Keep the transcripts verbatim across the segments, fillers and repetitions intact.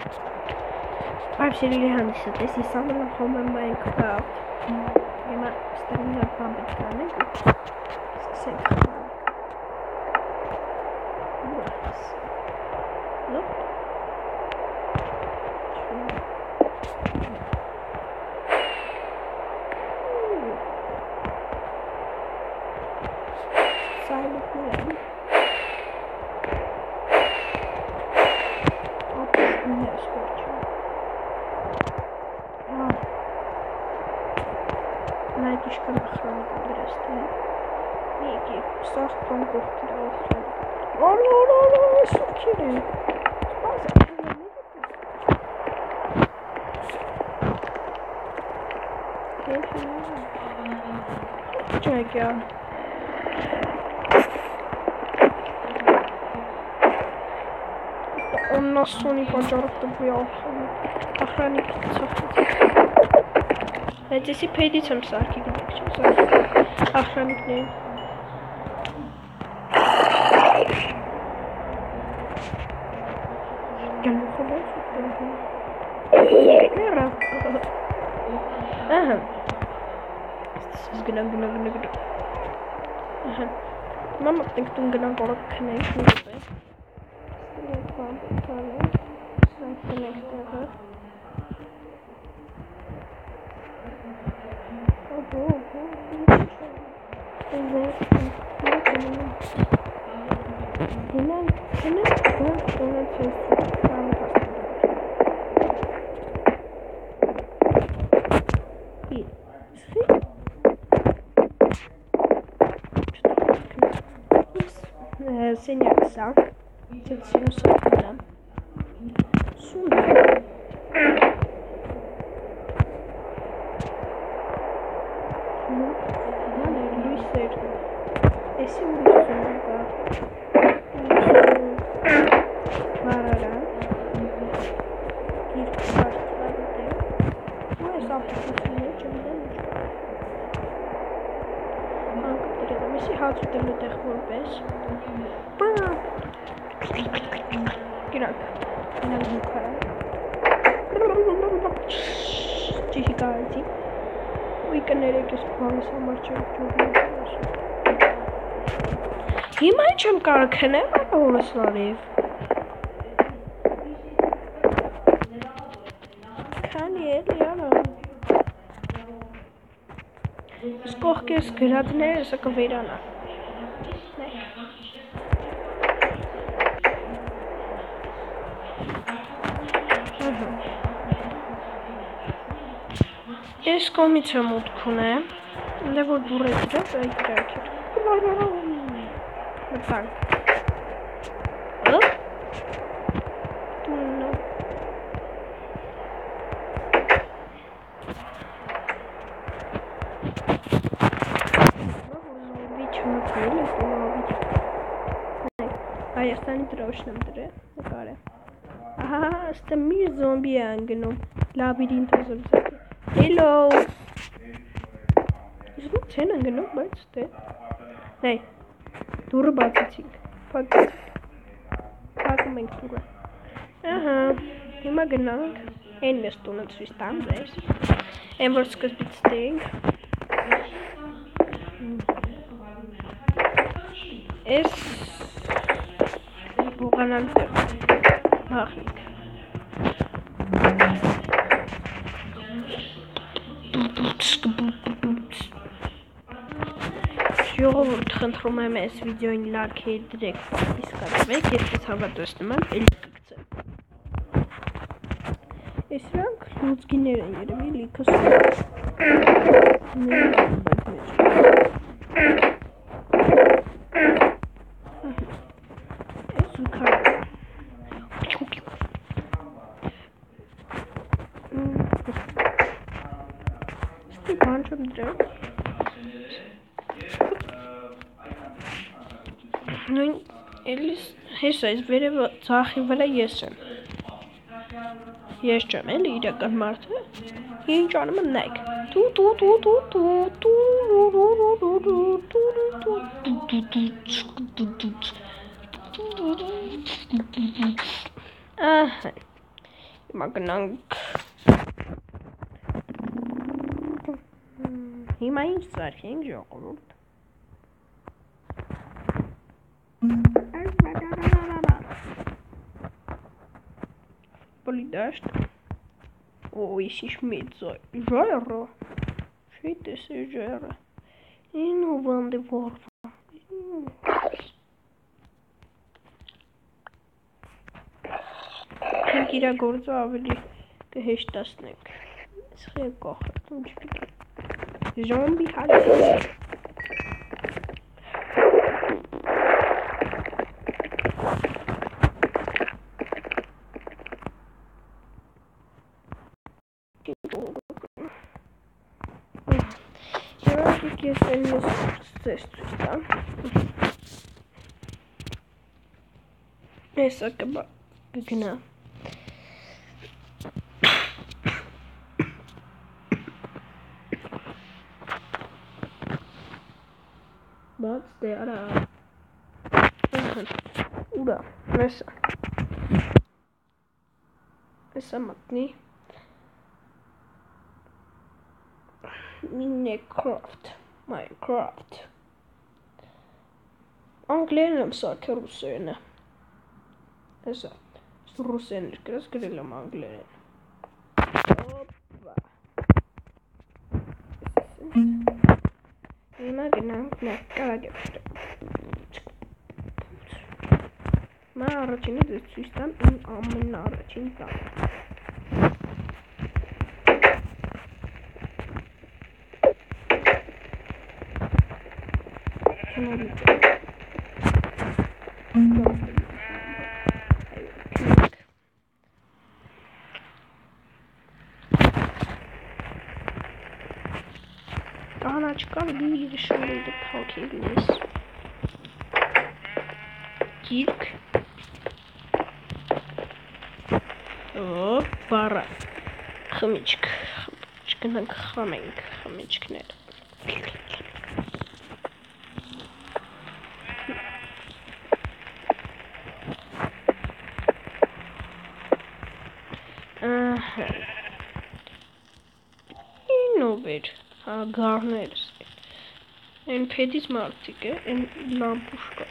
Varsågod händelser, det är samma med honom med en kvart. Jag ställer mig upp på arbetsplanen. Jag ska se kvart. Upp. Silent ner. Och nu ska Найдишка охраны подберёшь. Некий сах конкурс для охраны. Ла-ла-ла-ла, суки. Спасибо. Check ya. Он нас Sony пожарок-то буял. Охранник Здесь и пейдицам сарки гнек. Охранник не. Ага. Гна гна гна гна. Ага. Мама think тун гна горок connect не бе. Стрелять вам правильно. Сайт connect. Senhor, se não sou nada. Sunda. Esse é um bicho legal. Marará. Bir parçalar da. Bu hesaplaşmasını çözümlemiş. Ankara Messi hazırlığı tekrar beş. Girak. İnan yukarı. Cihigalti. Uikanere kes kuanı samarçı çok. Yemin çam karkene var olmasına lev. Kan ye yana. Skorkes gradne sa kavirana. Nej. Ես կողմից եմ ուտք ունեմ, դե որ բուրեց իրաց, այդ իրաք էր։ Մտանք։ Հը? Տուննը։ Զոմբի չմկրել է, կողմավիչ։ Հայաստանի դրոշն եմ դրել, նկար է։ Ահա, ստը մի զոմբի է անգնում, լաբիրինտը զրձակի։ Hello. Is het niet zin en genoeg buiten? Nee. Door de buiten. Pak het. Pak hem in toe. Aha. Je mag genoeg. En we staan het zo staan blijft. En wordt het een sting. Is. Hoe gaan we het? Mag ik. Ժողովուրդ խնդրում եմ այս վիդեոին լայքի դրեք, իսկացվեք, եթե հավատացնում եմ, էլի կգցեմ։ Այս rank լուծգիներ են երևի լիքը Այս ու քար Ստի բան չեմ դրել Նույն էլիս հեսա այս վերևը ծախի վրա ես եմ Ես չեմ էլի իրական մարդը Ինչ անում եմ նայք Տու տու տու տու տու տու Ահա Հիմա գնանք։ Հիմա ինչ ծարքենք ժողովուրդ։ Полидашт. Ой, сиш медзо. Жара. Шейте се жара. И ну вам де ворва. Մենք իրա գործը ավելի կհեշտացնենք։ Սխի կողմ չգիտեմ։ Զոմբի հալի։ Ես էլ ես ծես ծույս տամ։ Եսա կբա կգնա։ Բաց դե արա։ Ուրա, եսա։ Եսա մատնի։ Minecraft. Minecraft. Անգլերեն եմ սարքել ռուսերենը։ Հեսա, ռուսերեն գրած գրել եմ անգլերեն։ Օպա։ Հիմա գնանք նա կարագեպտը։ Մա առաջինը դες ցույց տամ իմ ամեն առաջին տանը։ Կանաչկան գիրը շորիդը փոքելիս գիրք օ բարա խմիչք չգնանք խմենք խմիչքներ ինովեր Գարներս են փետից մարդիկ է, են լամպուշկա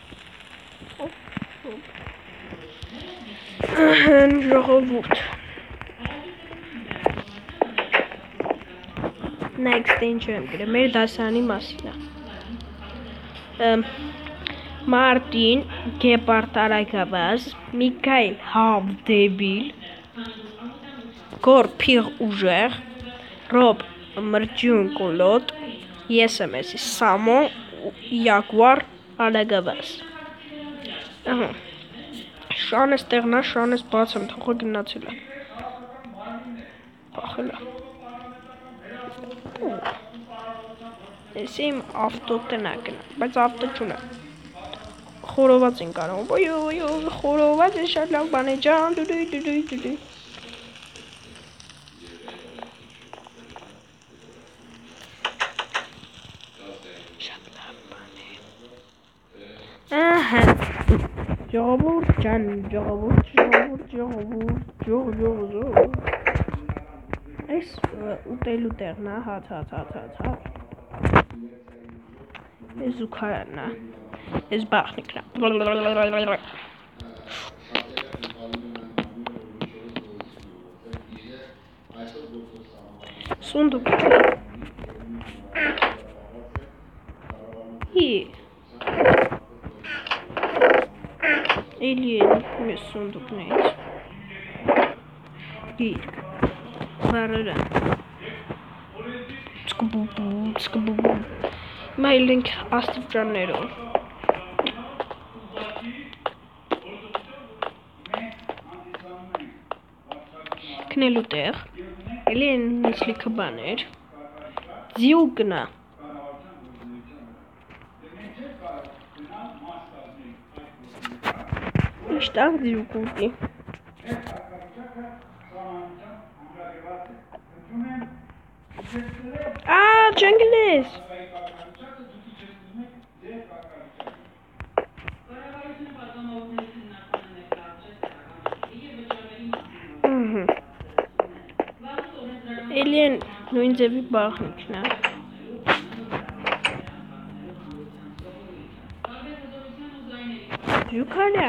են ժողովուրդ Next ինչ եմ գրել, մեր դասարանի մասին է Մարտին Գեպարդ Արագավազ Միքայել Հավդեբիլ Գոր Փիղ Ուժեղ Ռոբ Մրջուն կոլոտ, ես եմ եսի Սամոն, Յագուար, Արագավազ Շանես տեղնա, շանես բաց եմ, թողը գնացել է Պախել է Եսի իմ ավտո տնա գնա, բայց ավտո չունը Խորոված են կարում, խորոված է շատ լավ բան է ջան, դուդուй, դուդուй, դուդուй Ժողովուրդ ջան, ժողովուրդ, ժողովուրդ, ժողովուրդ, ժող, ժող, ժող Այս ուտելու տեղն է, հաց, հաց, հաց, հաց, հաց Այս զուքարանն է, այս բախնիկն է Սունդուկ Հի Էլի են մեզ սունդուկներից Գիրք Վարըրը Ցկբուբու, ցկբուբու Հիմա էլ ենք աստիճաններով Քնելու տեղ Էլի են նիցլիքը բաներ Ձիուկ գնա Իշտանք ձիուկ ուտի Ա, ջանգլես Ահա կարելի են նույն ձևի բաղնիքն է։ Զուգարյա։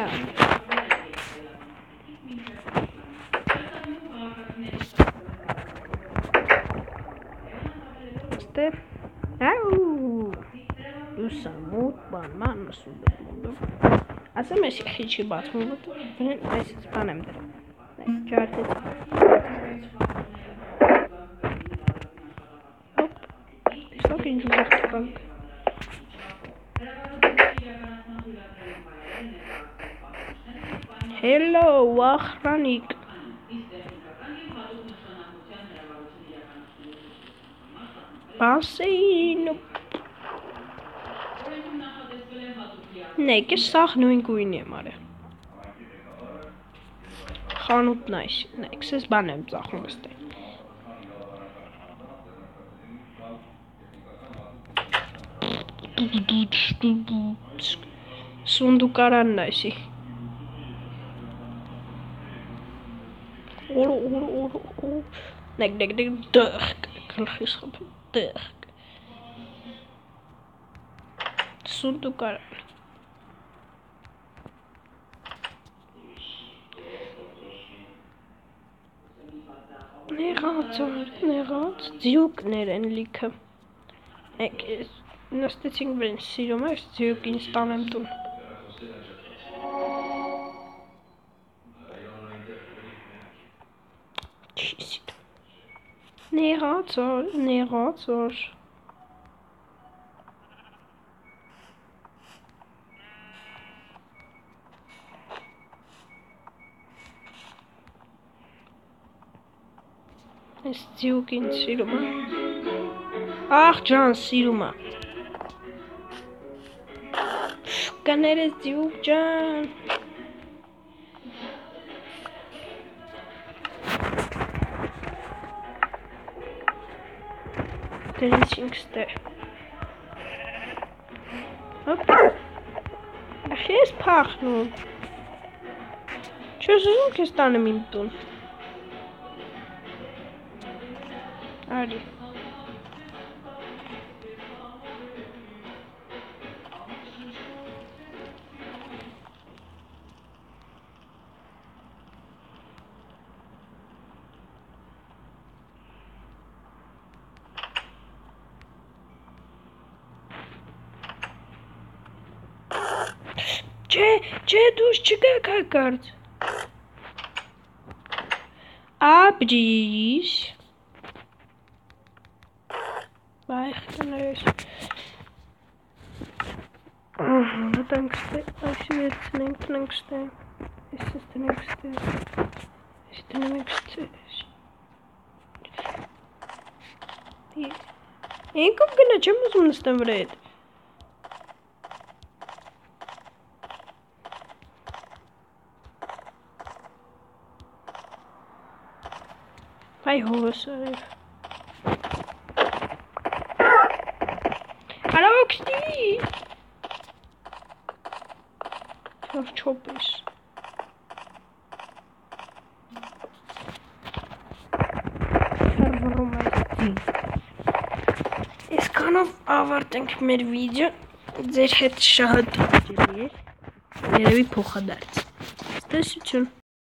Ստե։ Աու։ Լուսամուտ բանման մսուբը։ Ասեմ ես քիչի բացվում ու այս բան եմ դրում։ Ջարդեց։ Հոպ։ Ստոք ինչ ուղղակի։ Hello, ախրանիկ։ Բասեին։ Նեկ է սաղ նույն գույնի եմ արել։ Խանութն այս, նեկ սես բան եմ ծախում ստե։ Սունդուկարանն այսի։ Օր օր օր օր նեկ նեկ նեկ դրկ գլխիս խփ դրկ սունդուկարան նեղաց նեղաց ձյուկներ են լիքը եք նստեցինք վրեն սիրում ես ձյուկին ստանեմ տուն Նեղացոր, նեղացոր Ես ձյուկին սիրում եմ Ախ ջան սիրում եմ Կներես ձյուկ ջան Դրեցինք ստե Հոպ Ախ ես պախնում Չես ուզում կես տանեմ իմ տուն Արի Չէ, չէ, դուս չգաք հակարդ Աբջիս Բայխ կներես Նտանք ստե, այսի վեր ծնենք, տնենք ստե Ես ես տնենք ստե Ես տնենք ստե Ենքով գնա, չեմ ուզում նստեմ վրա հետ Այ հովս արև Հարավոքստի Չոր չոպ ես Հրվռում այս Ես կանով ավարտենք մեր վիդյո Ձեր հետ շահատ ջելի էր Երևի փոխադարձ Ստեսություն